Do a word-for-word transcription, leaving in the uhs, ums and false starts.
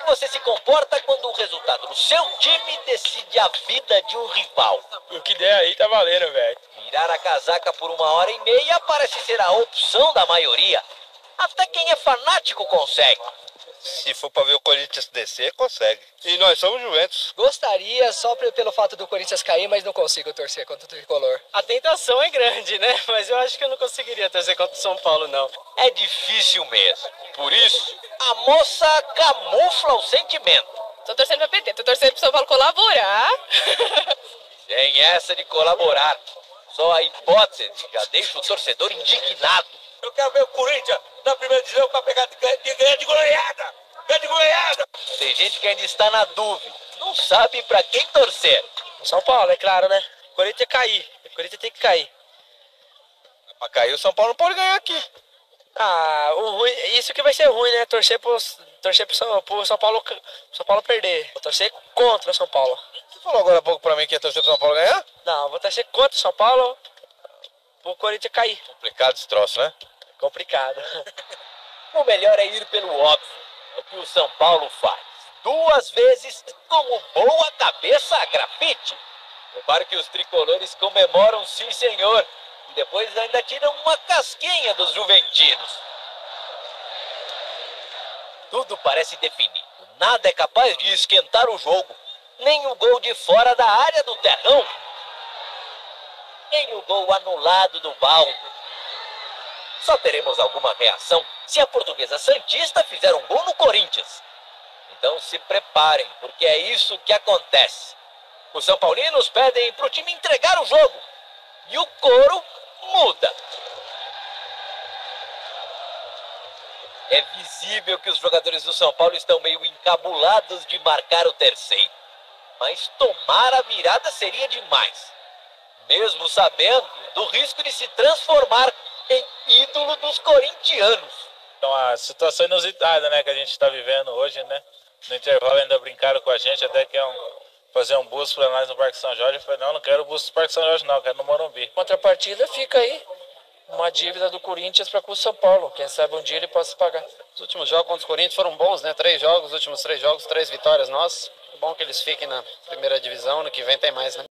você se comporta quando o resultado do seu time decide a vida de um rival? O que der aí tá valendo, velho. Virar a casaca por uma hora e meia parece ser a opção da maioria. Até quem é fanático consegue. Se for pra ver o Corinthians descer, consegue. E nós somos Juventus. Gostaria só pelo fato do Corinthians cair, mas não consigo torcer contra o Tricolor. A tentação é grande, né? Mas eu acho que eu não conseguiria torcer contra o São Paulo, não. É difícil mesmo. Por isso, a moça camufla o sentimento. Tô torcendo pra perder, tô torcendo pro São Paulo colaborar. Sem essa de colaborar. Só a hipótese já deixa o torcedor indignado. Eu quero ver o Corinthians na primeira divisão pra pegar de ganhar de goleada. Ganhar de goleada. Tem gente que ainda está na dúvida. Não sabe pra quem torcer. São Paulo, é claro, né? O Corinthians cair. O Corinthians tem que cair. Pra cair, o São Paulo não pode ganhar aqui. Ah, o ruim, isso que vai ser ruim, né? Torcer pro, torcer pro, São, pro São Paulo, São Paulo perder. Vou torcer contra o São Paulo. Você falou agora há pouco pra mim que ia torcer pro São Paulo ganhar? Não, vou torcer contra o São Paulo pro Corinthians cair. Complicado esse troço, né? Complicado. O melhor é ir pelo óbvio. É o que o São Paulo faz. Duas vezes com o boa cabeça grafite. Repare que os tricolores comemoram, sim senhor. E depois ainda tiram uma casquinha dos juventinos. Tudo parece definido. Nada é capaz de esquentar o jogo. Nem o gol de fora da área do terrão. Nem o gol anulado do Baldo. Só teremos alguma reação se a Portuguesa Santista fizer um gol no Corinthians. Então se preparem, porque é isso que acontece. Os São Paulinos pedem para o time entregar o jogo. E o coro muda. É visível que os jogadores do São Paulo estão meio encabulados de marcar o terceiro. Mas tomar a virada seria demais. Mesmo sabendo do risco de se transformar em ídolo dos corintianos. Então a situação inusitada, né, que a gente está vivendo hoje, né? No intervalo ainda brincaram com a gente, até que é um, fazer um boost para nós no Parque São Jorge. Eu falei, não, não quero boost no Parque São Jorge não, quero no Morumbi. Contrapartida fica aí uma dívida do Corinthians para com o São Paulo. Quem sabe um dia ele possa pagar. Os últimos jogos contra o Corinthians foram bons, né? Três jogos, os últimos três jogos, três vitórias nossas. É bom que eles fiquem na primeira divisão, no que vem tem mais, né?